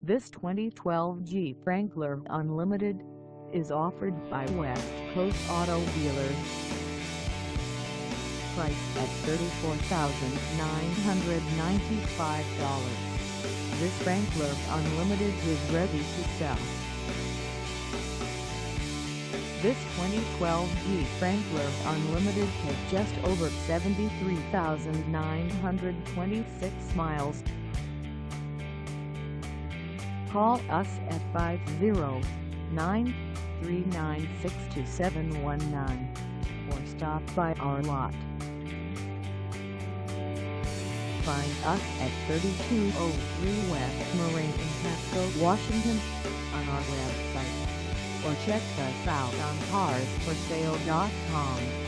This 2012 Jeep Wrangler Unlimited is offered by West Coast Auto Dealers. Priced at $34,995, this Wrangler Unlimited is ready to sell. This 2012 Jeep Wrangler Unlimited has just over 73,926 miles. Call us at 509-396-2719 or stop by our lot. Find us at 3203 West Marie Pasco, Washington on our website, or check us out on carsforsale.com.